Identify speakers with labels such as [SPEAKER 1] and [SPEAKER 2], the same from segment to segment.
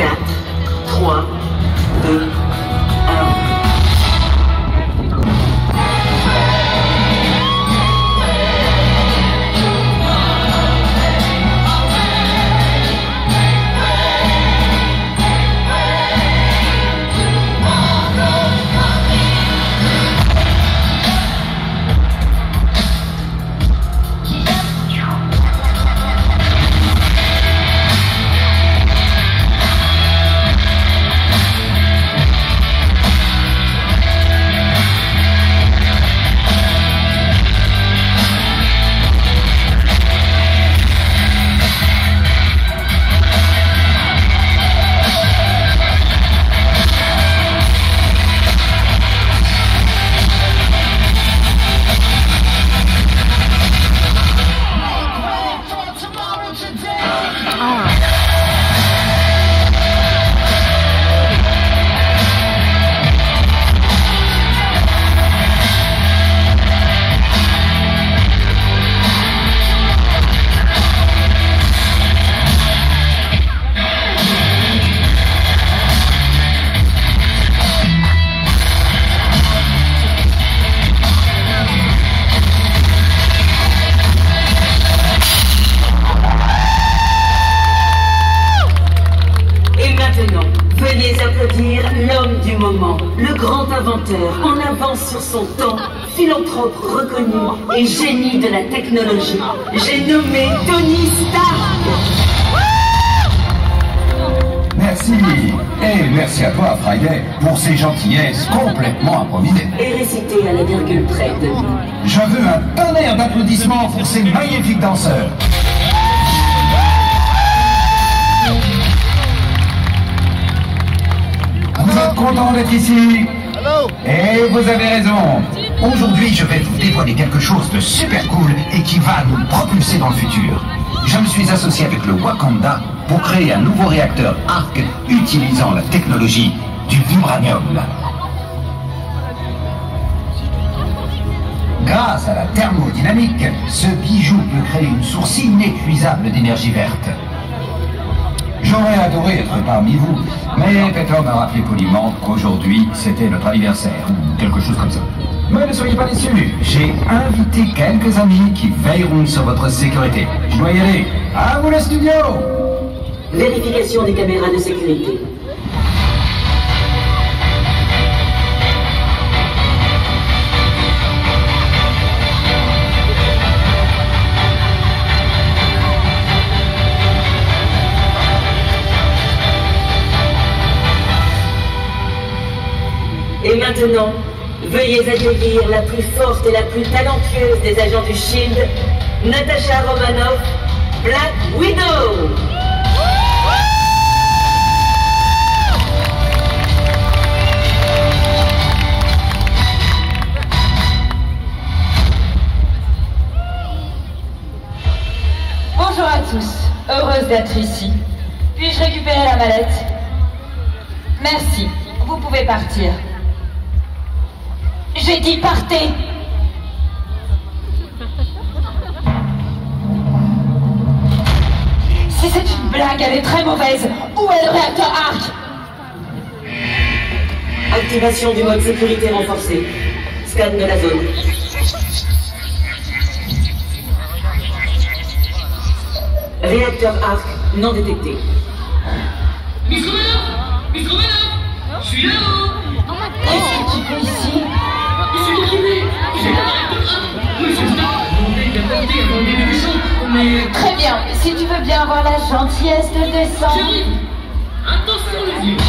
[SPEAKER 1] 4, 3, 2, 1. Veuillez applaudir l'homme du moment, le grand inventeur, en avance sur son temps, philanthrope reconnu et génie de la technologie. J'ai nommé Tony Stark.
[SPEAKER 2] Merci, et merci à toi, Friday, pour ces gentillesses complètement improvisées.
[SPEAKER 1] Et récité à la virgule près de lui.
[SPEAKER 2] Je veux un tonnerre d'applaudissements pour ces magnifiques danseurs. Vous êtes content d'être ici? Et vous avez raison. Aujourd'hui, je vais vous dévoiler quelque chose de super cool et qui va nous propulser dans le futur. Je me suis associé avec le Wakanda pour créer un nouveau réacteur ARC utilisant la technologie du vibranium. Grâce à la thermodynamique, ce bijou peut créer une source inépuisable d'énergie verte. J'aurais adoré être parmi vous, mais Peter m'a rappelé poliment qu'aujourd'hui c'était notre anniversaire, ou quelque chose comme ça. Mais ne soyez pas déçus, j'ai invité quelques amis qui veilleront sur votre sécurité. Je dois y aller. À vous le studio!
[SPEAKER 1] Vérification des caméras de sécurité. Et maintenant, veuillez accueillir la plus forte et la plus talentueuse des agents du SHIELD, Natasha Romanoff, Black Widow.
[SPEAKER 3] Bonjour à tous, heureuse d'être ici. Puis-je récupérer la mallette? Merci, vous pouvez partir. J'ai dit partez. Si c'est une blague, elle est très mauvaise. Où est le réacteur ARC?
[SPEAKER 1] Activation du mode sécurité renforcé. Scan de la zone. Réacteur ARC non détecté.
[SPEAKER 4] Miss Romanoff! Miss Romanoff! Je suis là!
[SPEAKER 3] Qu'est-ce que tu fais ici?
[SPEAKER 4] C'est moi qui vais! J'ai le réacteur ARC! Monsieur Stark, vous venez d'apporter avant le début du show, mais...
[SPEAKER 3] Très bien, si tu veux bien avoir la gentillesse de descendre...
[SPEAKER 4] J'arrive! Attention les yeux!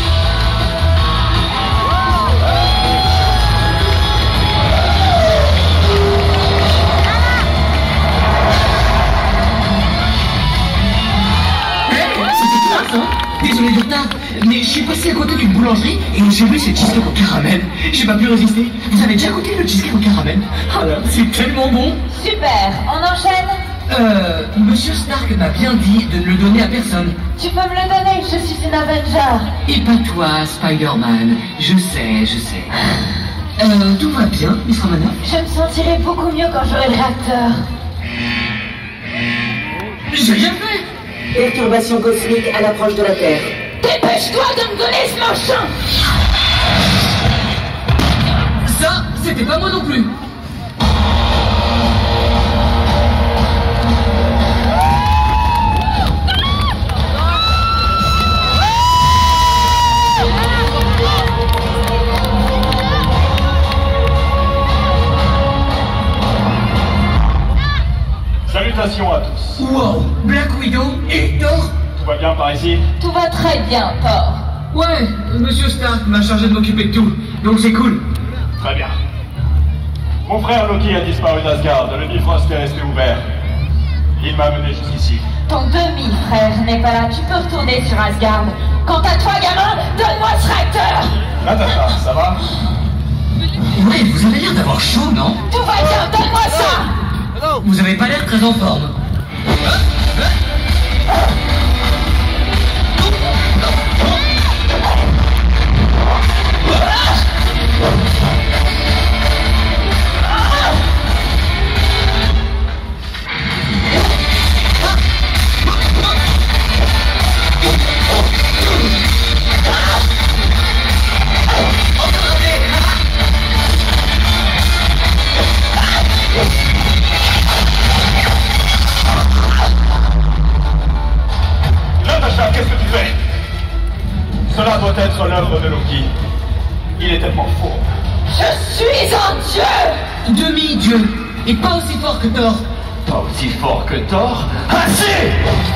[SPEAKER 4] Désolé du retard, mais je suis passé à côté d'une boulangerie et j'ai vu ces cheesecakes au caramel. J'ai pas pu résister. Vous avez déjà goûté le cheesecake au caramel? Ah là, c'est tellement bon.
[SPEAKER 3] Super, on enchaîne?
[SPEAKER 4] Monsieur Stark m'a bien dit de ne le donner à personne.
[SPEAKER 3] Tu peux me le donner, je suis une Avenger.
[SPEAKER 4] Et pas toi, Spider-Man. Je sais. Tout va bien, Miss Romanoff?
[SPEAKER 3] Je me sentirai beaucoup mieux quand j'aurai le réacteur.
[SPEAKER 4] J'ai rien fait.
[SPEAKER 1] Perturbation cosmique à l'approche de la Terre.
[SPEAKER 3] Dépêche-toi de me donner ce machin!
[SPEAKER 4] Ça, c'était pas moi non plus.
[SPEAKER 5] Salutations à tous.
[SPEAKER 4] Wow, Black Widow et Thor.
[SPEAKER 5] Tout va bien par ici?
[SPEAKER 3] Tout va très bien, Thor.
[SPEAKER 4] Ouais, Monsieur Stark m'a chargé de m'occuper de tout, donc c'est cool.
[SPEAKER 5] Très bien. Mon frère Loki a disparu d'Asgard, le Bifrost est resté ouvert. Il m'a mené jusqu'ici.
[SPEAKER 3] Ton demi-frère n'est pas là, tu peux retourner sur Asgard. Quant à toi, gamin, donne-moi ce réacteur!
[SPEAKER 5] Natasha, ça va?
[SPEAKER 4] Ouais, vous avez l'air d'avoir chaud, non?
[SPEAKER 3] Tout va bien, donne-moi ça!
[SPEAKER 4] Vous avez pas l'air très en forme.
[SPEAKER 5] Cela doit être l'œuvre de Loki. Il est tellement faux.
[SPEAKER 3] Je suis un dieu!
[SPEAKER 4] Demi-dieu, et pas aussi fort que Thor.
[SPEAKER 2] Pas aussi fort que Thor? Assez!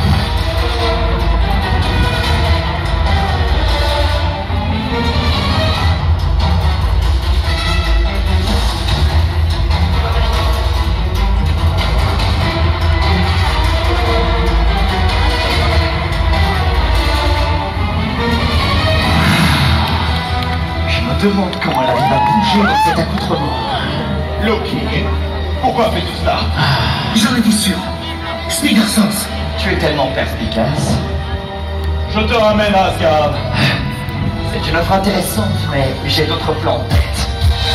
[SPEAKER 2] Je me demande comment elle arrive à bouger dans cet accoutrement.
[SPEAKER 5] Loki, pourquoi fais-tu cela?
[SPEAKER 4] J'en étais sûr. Spider Sense.
[SPEAKER 2] Tu es tellement perspicace.
[SPEAKER 5] Je te ramène à Asgard.
[SPEAKER 2] C'est une offre intéressante, mais j'ai d'autres plans en tête.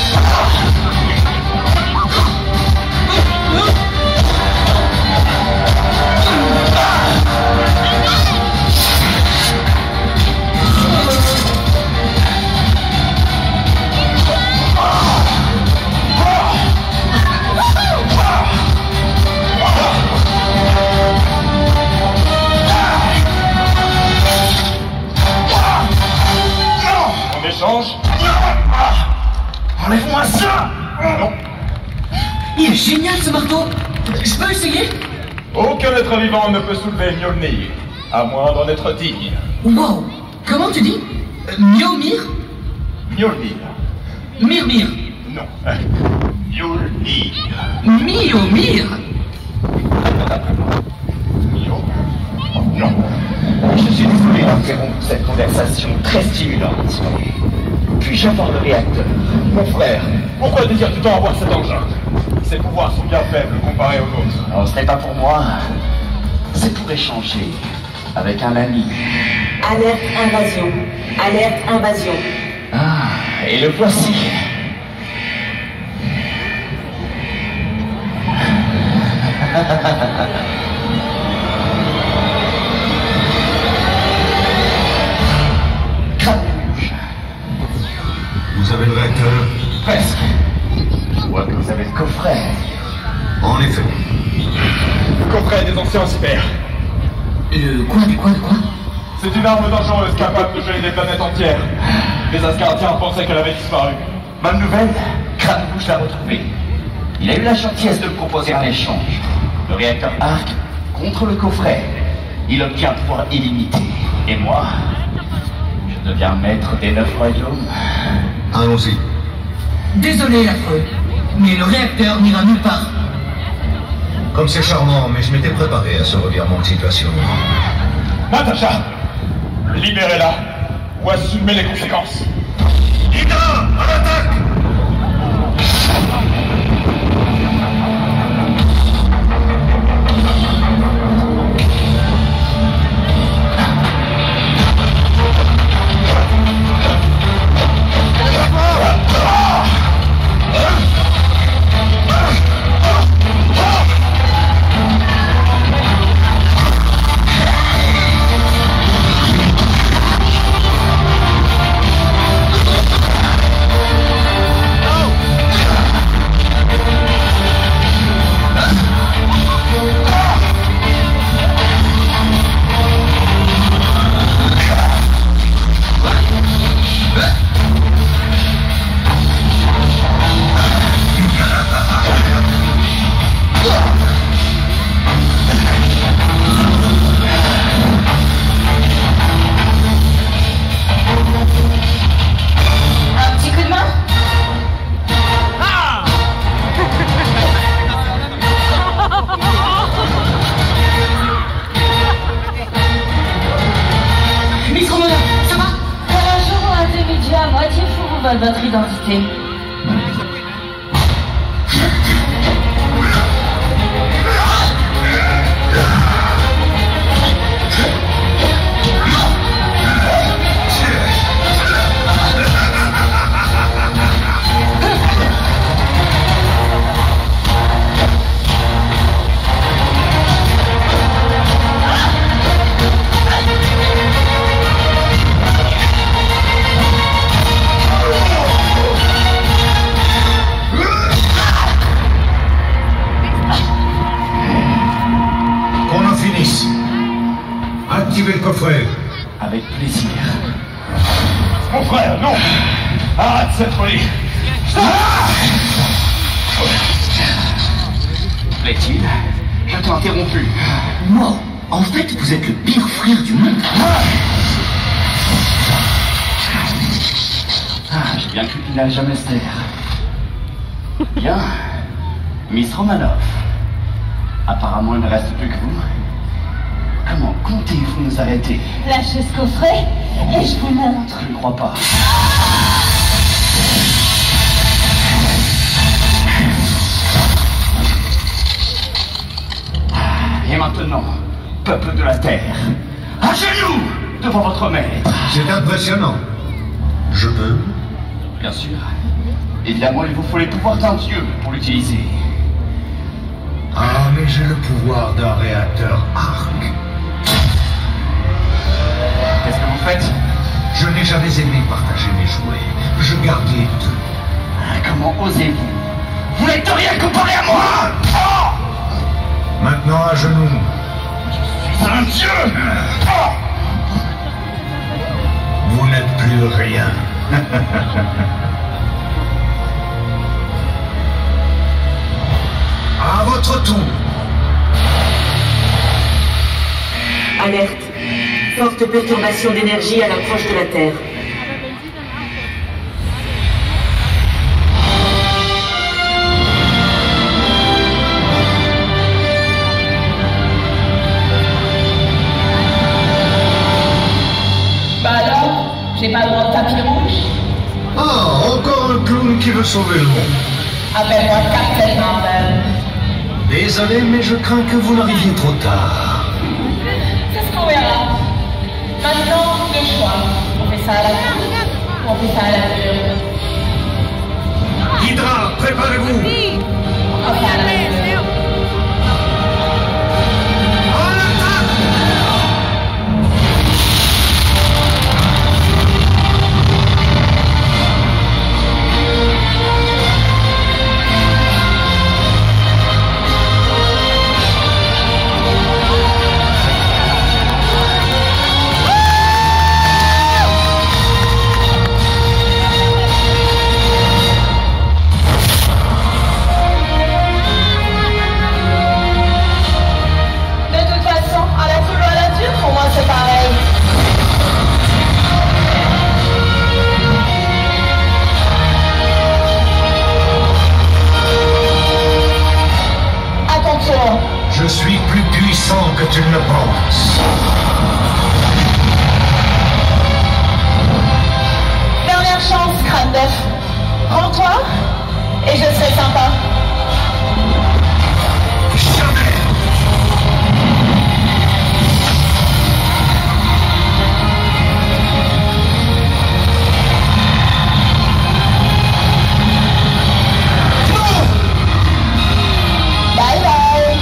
[SPEAKER 5] Enlève-moi ça! Non.
[SPEAKER 4] Il est génial ce marteau. Je peux essayer?
[SPEAKER 5] Aucun être vivant ne peut soulever Mjolnir, à moins d'en être digne.
[SPEAKER 4] Wow. Comment tu dis? Mjolnir?
[SPEAKER 5] Mjolnir.
[SPEAKER 4] Myrmir.
[SPEAKER 5] Non. Mjolnir.
[SPEAKER 4] Mjolnir.
[SPEAKER 5] Non.
[SPEAKER 2] Je suis désolé d'interrompre cette conversation très stimulante. Puis-je avoir le réacteur?
[SPEAKER 5] Mon frère, pourquoi désires-tu tant avoir cet engin? Ses pouvoirs sont bien faibles comparés aux nôtres.
[SPEAKER 2] Non, ce n'est pas pour moi. C'est pour échanger avec un ami.
[SPEAKER 1] Alerte invasion. Alerte invasion.
[SPEAKER 2] Ah, et le voici.
[SPEAKER 6] Vous avez le réacteur?
[SPEAKER 2] Presque. Je vois que vous avez le coffret.
[SPEAKER 6] En effet.
[SPEAKER 5] Le coffret des anciens cyber.
[SPEAKER 4] Quoi?
[SPEAKER 5] C'est une arme dangereuse capable de geler des planètes entières. Les Asgardiens pensaient qu'elle avait disparu.
[SPEAKER 2] Bonne nouvelle, Crâne Rouge l'a retrouvé. Il a eu la gentillesse de me proposer un échange. Le réacteur Arc contre le coffret. Il obtient un pouvoir illimité. Et moi, je deviens maître des 9 royaumes.
[SPEAKER 6] Allons-y.
[SPEAKER 4] Désolé, l'affreux, mais le réacteur n'ira nulle part.
[SPEAKER 6] Comme c'est charmant, mais je m'étais préparé à ce revirement de situation.
[SPEAKER 5] Natasha, libérez-la ou assumez les conséquences.
[SPEAKER 6] Hydra, à l'attaque!
[SPEAKER 3] à moitié fou votre identité.
[SPEAKER 6] Activez le coffret.
[SPEAKER 5] Avec plaisir. Mon frère, non! Arrête cette folie!
[SPEAKER 4] Plaît-il? Je t'ai interrompu. Moi, en fait, vous êtes le pire frère du monde.
[SPEAKER 5] J'ai bien cru qu'il n'allait jamais se taire. Bien. Miss Romanoff. Apparemment, il ne reste plus que vous. Comment comptez-vous nous arrêter?
[SPEAKER 3] Lâchez ce coffret et je vous montre.
[SPEAKER 5] Je ne crois pas. Et maintenant, peuple de la Terre, à genoux devant votre maître.
[SPEAKER 6] C'est impressionnant. Je peux?
[SPEAKER 5] Bien sûr. Évidemment, il vous faut les pouvoirs d'un dieu pour l'utiliser.
[SPEAKER 6] Ah, mais j'ai le pouvoir d'un réacteur arc.
[SPEAKER 5] Qu'est-ce que vous faites?
[SPEAKER 6] Je n'ai jamais aimé partager mes jouets. Je garde les deux.
[SPEAKER 5] Comment osez-vous? Vous n'êtes de rien comparé à moi! Oh!
[SPEAKER 6] Maintenant à genoux.
[SPEAKER 5] Je suis un dieu! Oh!
[SPEAKER 6] Vous n'êtes plus rien. À votre tour.
[SPEAKER 1] Alerte. Forte perturbation d'énergie à l'approche de la Terre.
[SPEAKER 3] Bah alors, j'ai pas le droit de tapis rouge?
[SPEAKER 6] Ah, encore un clown qui veut sauver le monde.
[SPEAKER 3] Appelle-moi Captain Marvel.
[SPEAKER 6] Désolé, mais je crains que vous n'arriviez trop tard.
[SPEAKER 3] C'est ce qu'on verra. Maintenant, le choix. On fait ça à la cour, on fait ça à la dure.
[SPEAKER 6] Hydra, préparez-vous.
[SPEAKER 3] On fait à la dure. C'est pareil. À ton tour.
[SPEAKER 6] Je suis plus puissant que tu ne le penses.
[SPEAKER 3] Dernière chance, crâne d'œuf. Rends-toi et je serai sympa.
[SPEAKER 6] Jamais.
[SPEAKER 3] Bye bye.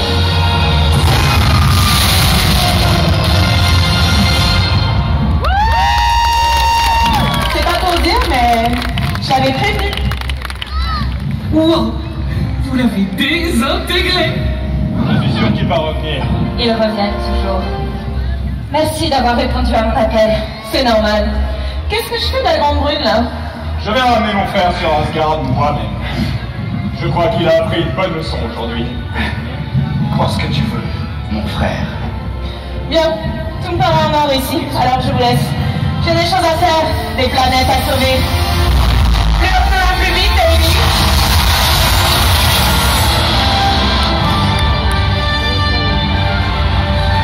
[SPEAKER 3] C'est pas pour dire, mais j'avais prévenu.
[SPEAKER 4] Wow! Vous l'avez désintégré!
[SPEAKER 5] Je suis sûr qu'il va revenir.
[SPEAKER 3] Ils reviennent toujours. Merci d'avoir répondu à mon appel. C'est normal. Qu'est-ce que je fais de la grande brune là?
[SPEAKER 5] Je vais ramener mon frère sur Asgard moi-même. Je crois qu'il a appris une bonne leçon aujourd'hui. Crois ce que tu veux, mon frère.
[SPEAKER 3] Bien, tout me paraît en mort ici, alors je vous laisse. J'ai des choses à faire, des planètes à sauver. Plus rapidement, plus vite, Amy.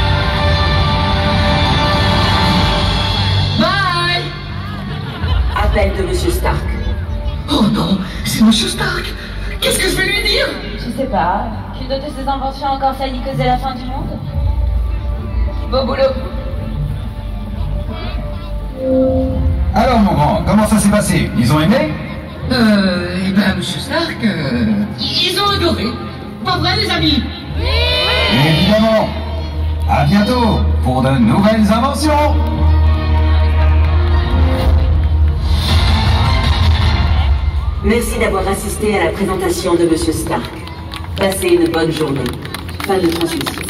[SPEAKER 1] Appel rappel de Monsieur Stark.
[SPEAKER 4] Oh non, c'est Monsieur Stark. Qu'est-ce que je vais lui dire?
[SPEAKER 3] Je sais pas, qu'il dote de ses inventions a encore failli causer la fin du monde. Beau boulot.
[SPEAKER 2] Alors, mon grand, comment ça s'est passé? Ils ont aimé?
[SPEAKER 4] Eh ben, Monsieur Stark, ils ont adoré. Pas vrai, les amis?
[SPEAKER 2] Évidemment. À bientôt pour de nouvelles inventions.
[SPEAKER 1] Merci d'avoir assisté à la présentation de Monsieur Stark. Passez une bonne journée. Fin de transmission.